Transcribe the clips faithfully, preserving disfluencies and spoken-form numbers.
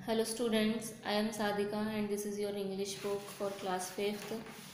Hello students, I am Sadika and this is your English book for class fifth.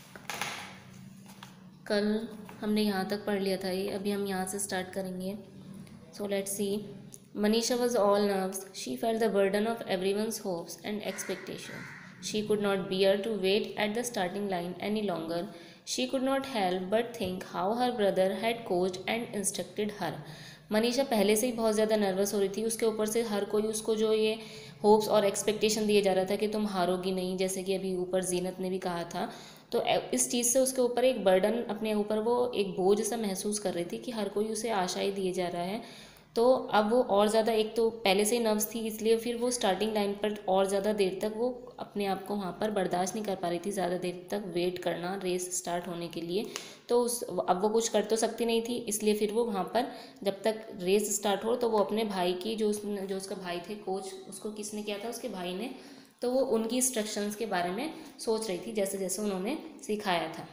कल हमने यहाँ तक पढ़ लिया था ये, अभी हम यहाँ से स्टार्ट करेंगे. So let's see. Manisha was all nerves. She felt the burden of everyone's hopes and expectations. She could not bear to wait at the starting line any longer. She could not help but think how her brother had coached and instructed her. Manisha पहले से ही बहुत ज़्यादा nervous हो रही थी. उसके ऊपर से हर कोई उसको जो ये होप्स और एक्सपेक्टेशन दिए जा रहा था कि तुम हारोगी नहीं, जैसे कि अभी ऊपर जीनत ने भी कहा था. तो इस चीज़ से उसके ऊपर एक बर्डन, अपने ऊपर वो एक बोझ सा महसूस कर रही थी कि हर कोई उसे आशाएं दिए जा रहा है. तो अब वो और ज़्यादा, एक तो पहले से ही नर्व्स थी, इसलिए फिर वो स्टार्टिंग लाइन पर और ज़्यादा देर तक वो अपने आप को वहाँ पर बर्दाश्त नहीं कर पा रही थी, ज़्यादा देर तक वेट करना रेस स्टार्ट होने के लिए. तो उस अब वो कुछ कर तो सकती नहीं थी, इसलिए फिर वो वहाँ पर जब तक रेस स्टार्ट हो तो वो अपने भाई की, जो उस जो उसका भाई थे कोच, उसको किसने किया था, उसके भाई ने, तो वो उनकी इंस्ट्रक्शंस के बारे में सोच रही थी, जैसे जैसे उन्होंने सिखाया था.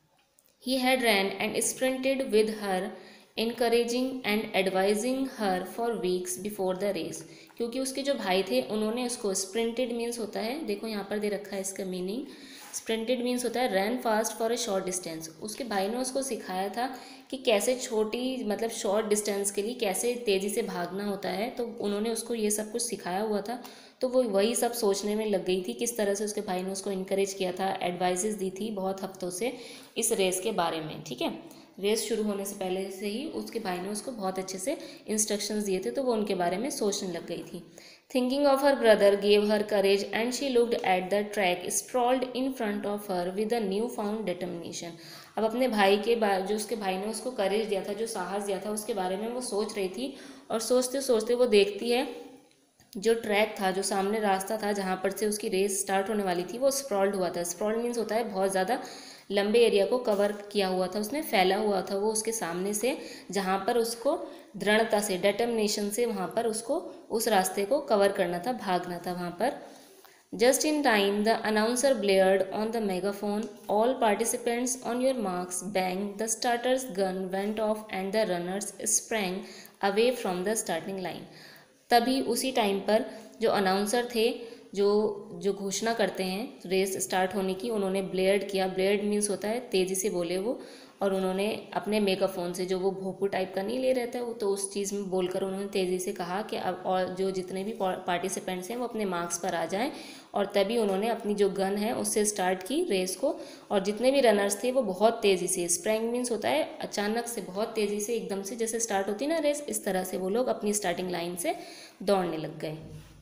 He had ran and sprinted with her, encouraging and advising her for weeks before the race. क्योंकि उसके जो भाई थे उन्होंने उसको, स्प्रिंटेड मीन्स होता है, देखो यहाँ पर दे रखा है इसका मीनिंग. स्प्रिंटेड मीन्स होता है run fast for a short distance. उसके भाई ने उसको सिखाया था कि कैसे छोटी, मतलब शॉर्ट डिस्टेंस के लिए कैसे तेज़ी से भागना होता है. तो उन्होंने उसको ये सब कुछ सिखाया हुआ था. तो वो वही सब सोचने में लग गई थी, किस तरह से उसके भाई ने उसको इनकरेज किया था, एडवाइजेस दी थी बहुत हफ्तों से इस रेस के बारे में. ठीक है, रेस शुरू होने से पहले से ही उसके भाई ने उसको बहुत अच्छे से इंस्ट्रक्शंस दिए थे, तो वो उनके बारे में सोचने लग गई थी. Thinking of her brother gave her courage and she looked at the track sprawled in front of her with a new found determination. अब अपने भाई के बारे, जो उसके भाई ने उसको करेज दिया था, जो साहस दिया था, उसके बारे में वो सोच रही थी. और सोचते सोचते वो देखती है जो ट्रैक था, जो सामने रास्ता था जहाँ पर से उसकी रेस स्टार्ट होने वाली थी, वो स्प्रॉल्ड हुआ था. स्प्रॉल्ड मीन्स होता है बहुत ज़्यादा लंबे एरिया को कवर किया हुआ था, उसने फैला हुआ था वो उसके सामने से, जहाँ पर उसको दृढ़ता से, डिटर्मिनेशन से वहाँ पर उसको उस रास्ते को कवर करना था, भागना था वहाँ पर. Just in time, the announcer blared on the megaphone, "All participants on your marks, bang!" The starter's gun went off and the runners sprang away from the starting line. तभी उसी टाइम पर जो अनाउंसर थे, जो जो घोषणा करते हैं रेस स्टार्ट होने की, उन्होंने ब्लेयर्ड किया. ब्लेयर्ड मीन्स होता है तेज़ी से बोले वो, और उन्होंने अपने मेगाफोन से, जो वो भोपू टाइप का नहीं ले रहता है वो, तो उस चीज़ में बोलकर उन्होंने तेज़ी से कहा कि अब और जो जितने भी पार्टिसिपेंट्स हैं वो अपने मार्क्स पर आ जाएं. और तभी उन्होंने अपनी जो गन है उससे स्टार्ट की रेस को. और जितने भी रनर्स थे वो बहुत तेज़ी से, स्प्रैंग मीन्स होता है अचानक से, बहुत तेज़ी से, एकदम से जैसे स्टार्ट होती ना रेस, इस तरह से वो लोग अपनी स्टार्टिंग लाइन से दौड़ने लग गए.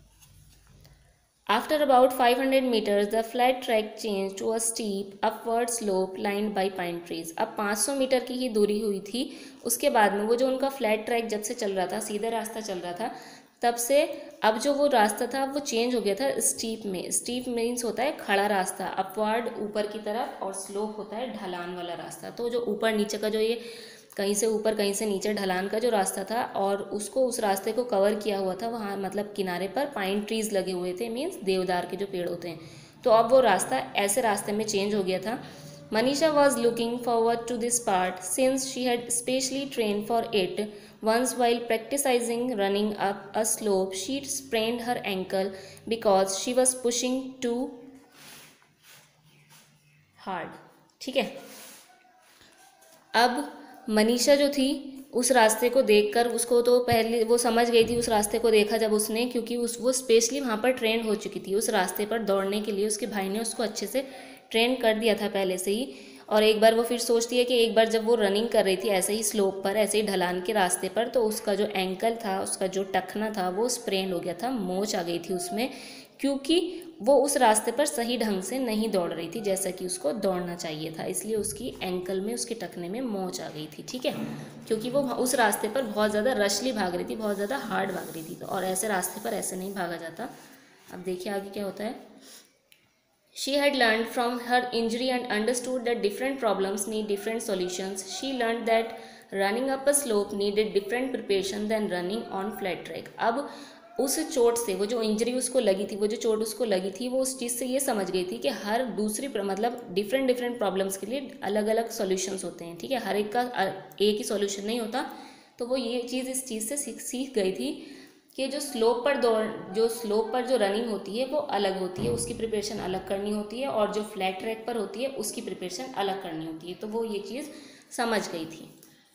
After about five hundred meters, the flat track changed to a steep, upward slope lined by pine trees. अब पाँच सौ मीटर की ही दूरी हुई थी, उसके बाद में वो जो उनका फ्लैट ट्रैक जब से चल रहा था, सीधा रास्ता चल रहा था, तब से अब जो वो रास्ता था वो चेंज हो गया था स्टीप में. स्टीप मीन्स होता है खड़ा रास्ता, अपवर्ड ऊपर की तरफ, और स्लोप होता है ढलान वाला रास्ता. तो जो ऊपर नीचे का, जो ये कहीं से ऊपर कहीं से नीचे ढलान का जो रास्ता था, और उसको, उस रास्ते को कवर किया हुआ था वहाँ, मतलब किनारे पर पाइन ट्रीज लगे हुए थे, मीन्स देवदार के जो पेड़ होते हैं. तो अब वो रास्ता ऐसे रास्ते में चेंज हो गया था. Manisha was looking forward to this part since she had specially train for it. Once while practising running up a slope she sprained her ankle because she was pushing too hard. ठीक है, अब मनीषा जो थी उस रास्ते को देखकर, उसको तो पहले वो समझ गई थी, उस रास्ते को देखा जब उसने, क्योंकि उस वो स्पेशली वहाँ पर ट्रेन हो चुकी थी उस रास्ते पर दौड़ने के लिए. उसके भाई ने उसको अच्छे से ट्रेन कर दिया था पहले से ही. और एक बार वो फिर सोचती है कि एक बार जब वो रनिंग कर रही थी ऐसे ही स्लोप पर, ऐसे ही ढलान के रास्ते पर, तो उसका जो एंकल था, उसका जो टखना था, वो स्प्रेन हो गया था, मोच आ गई थी उसमें, क्योंकि वो उस रास्ते पर सही ढंग से नहीं दौड़ रही थी जैसा कि उसको दौड़ना चाहिए था. इसलिए उसकी एंकल में, उसके टखने में मोच आ गई थी. ठीक है, क्योंकि वो उस रास्ते पर बहुत ज़्यादा रशली भाग रही थी, बहुत ज़्यादा हार्ड भाग रही थी. तो और ऐसे रास्ते पर ऐसे नहीं भागा जाता. अब देखिए आगे क्या होता है. She had learned from her injury and understood that different problems need different solutions. She learned that running up a slope needed different preparation than running on flat track. अब उस चोट से, वो जो इंजरी उसको लगी थी, वो जो चोट उसको लगी थी, वो उस चीज़ से ये समझ गई थी कि हर दूसरी, मतलब डिफरेंट डिफरेंट प्रॉब्लम्स के लिए अलग अलग सॉल्यूशंस होते हैं. ठीक है, हर एक का एक ही सॉल्यूशन नहीं होता. तो वो ये चीज़, इस चीज़ से सीख सीख गई थी कि जो स्लोप पर दौड़ जो स्लोप पर जो रनिंग होती है वो अलग होती है, उसकी प्रिपरेशन अलग करनी होती है, और जो फ्लैट ट्रैक पर होती है उसकी प्रिपरेशन अलग करनी होती है। तो वो ये चीज़ समझ गई थी।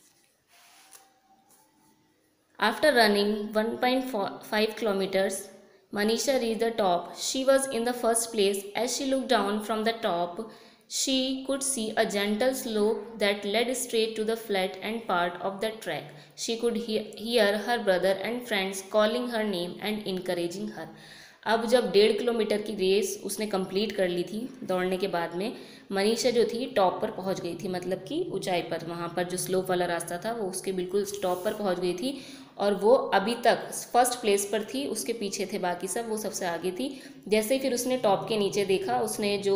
After running one point five kilometers, Manisha reached the top. She was in the first place. As she looked down from the top, she could see a gentle slope that led straight to the flat end part of the track. She could hear, hear her brother and friends calling her name and encouraging her. अब जब डेढ़ kilometre की race उसने complete कर ली थी दौड़ने के बाद में, मनीषा जो थी टॉप पर पहुंच गई थी, मतलब कि ऊंचाई पर, वहाँ पर जो स्लोप वाला रास्ता था वो उसके बिल्कुल टॉप पर पहुंच गई थी, और वो अभी तक फर्स्ट प्लेस पर थी, उसके पीछे थे बाकी सब, वो सबसे आगे थी। जैसे ही फिर उसने टॉप के नीचे देखा, उसने जो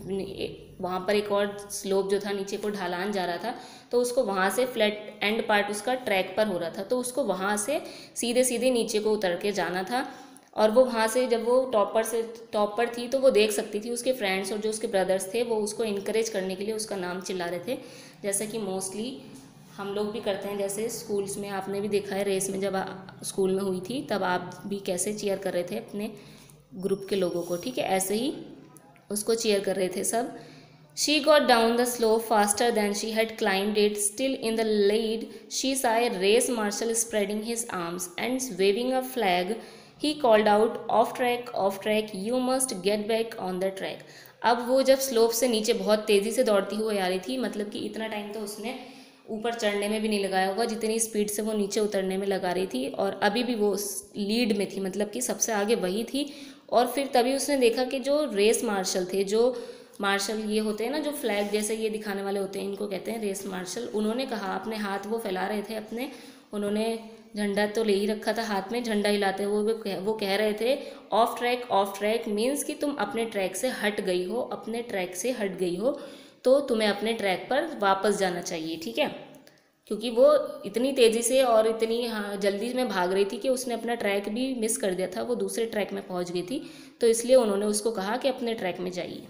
वहाँ पर एक और स्लोप जो था नीचे को ढालान जा रहा था, तो उसको वहाँ से फ्लैट एंड पार्ट उसका ट्रैक पर हो रहा था, तो उसको वहाँ से सीधे सीधे नीचे को उतर के जाना था। और वो वहाँ से जब वो टॉप पर से टॉप पर थी तो वो देख सकती थी उसके फ्रेंड्स और जो उसके ब्रदर्स थे वो उसको इनकरेज करने के लिए उसका नाम चिल्ला रहे थे, जैसा कि मोस्टली हम लोग भी करते हैं। जैसे स्कूल्स में आपने भी देखा है, रेस में जब स्कूल में हुई थी तब आप भी कैसे चीयर कर रहे थे अपने ग्रुप के लोगों को, ठीक है, ऐसे ही उसको चीयर कर रहे थे सब। She got down the slope faster than she had climbed it. Still in the lead, she saw a race marshal spreading his arms and waving a flag. He called out, "Off track, off track, you must get back on the track." अब वो जब slope से नीचे बहुत तेज़ी से दौड़ती हुई आ रही थी, मतलब कि इतना टाइम तो उसने ऊपर चढ़ने में भी नहीं लगाया होगा जितनी स्पीड से वो नीचे उतरने में लगा रही थी, और अभी भी वो लीड में थी, मतलब कि सबसे आगे वही थी। और फिर तभी उसने देखा कि जो रेस मार्शल थे, जो मार्शल ये होते हैं ना जो फ्लैग जैसे ये दिखाने वाले होते हैं, इनको कहते हैं रेस मार्शल, उन्होंने कहा, अपने हाथ वो फैला रहे थे अपने, उन्होंने झंडा तो ले ही रखा था हाथ में, झंडा हिलाते हुए वो कह, वो कह रहे थे off track off track, means कि तुम अपने ट्रैक से हट गई हो, अपने ट्रैक से हट गई हो, तो तुम्हें अपने ट्रैक पर वापस जाना चाहिए, ठीक है। क्योंकि वो इतनी तेज़ी से और इतनी हाँ जल्दी में भाग रही थी कि उसने अपना ट्रैक भी मिस कर दिया था, वो दूसरे ट्रैक में पहुंच गई थी, तो इसलिए उन्होंने उसको कहा कि अपने ट्रैक में जाइए।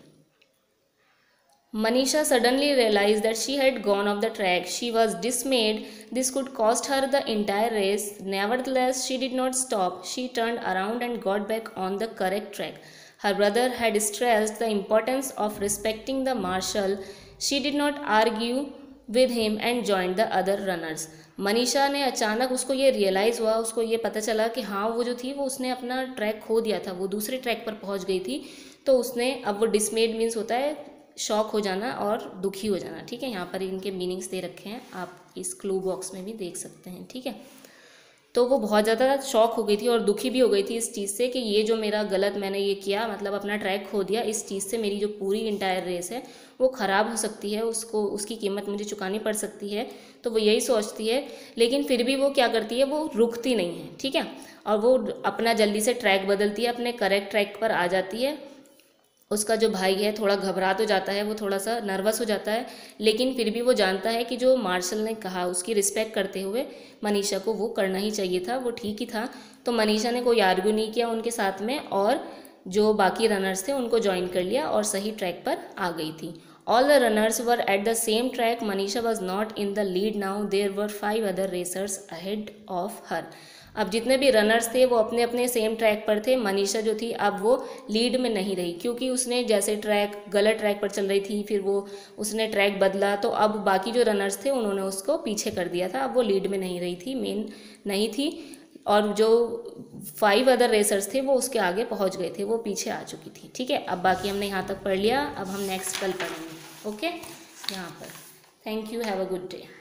Manisha suddenly realized that she had gone off the track. She was dismayed. This could cost her the entire race. Nevertheless, she did not stop. She turned around and got back on the correct track. Her brother had stressed the importance of respecting the marshal. She did not argue with him and joined the other runners. Manisha ने अचानक उसको ये realise हुआ, उसको ये पता चला कि हाँ वो जो थी वो उसने अपना ट्रैक खो दिया था, वो दूसरे ट्रैक पर पहुंच गई थी, तो उसने अब वो डिसमेड मीन्स होता है शॉक हो जाना और दुखी हो जाना, ठीक है। यहाँ पर इनके मीनिंग्स दे रखे हैं, आप इस क्लू बॉक्स में भी देख सकते हैं, ठीक है। तो वो बहुत ज़्यादा शॉक हो गई थी और दुखी भी हो गई थी इस चीज़ से कि ये जो मेरा गलत मैंने ये किया, मतलब अपना ट्रैक खो दिया, इस चीज़ से मेरी जो पूरी इंटायर रेस है वो ख़राब हो सकती है, उसको उसकी कीमत मुझे चुकानी पड़ सकती है, तो वो यही सोचती है। लेकिन फिर भी वो क्या करती है, वो रुकती नहीं है, ठीक है, और वो अपना जल्दी से ट्रैक बदलती है, अपने करेक्ट ट्रैक पर आ जाती है। उसका जो भाई है थोड़ा घबरा तो जाता है, वो थोड़ा सा नर्वस हो जाता है, लेकिन फिर भी वो जानता है कि जो मार्शल ने कहा उसकी रिस्पेक्ट करते हुए मनीषा को वो करना ही चाहिए था, वो ठीक ही था। तो मनीषा ने कोई आर्ग्यू नहीं किया उनके साथ में, और जो बाकी रनर्स थे उनको ज्वाइन कर लिया और सही ट्रैक पर आ गई थी। All the runners were at the same track. Manisha was not in the lead now. There were five other racers ahead of her. अब जितने भी रनर्स थे वो अपने अपने सेम ट्रैक पर थे। मनीषा जो थी अब वो लीड में नहीं रही, क्योंकि उसने जैसे ट्रैक गलत ट्रैक पर चल रही थी, फिर वो उसने ट्रैक बदला, तो अब बाकी जो रनर्स थे उन्होंने उसको पीछे कर दिया था, अब वो लीड में नहीं रही थी, मेन नहीं थी, और जो फाइव अदर रेसर्स थे वो उसके आगे पहुंच गए थे, वो पीछे आ चुकी थी, ठीक है। अब बाकी हमने यहाँ तक पढ़ लिया, अब हम नेक्स्ट कल पढ़ेंगे, ओके। यहाँ पर thank you, have a good day.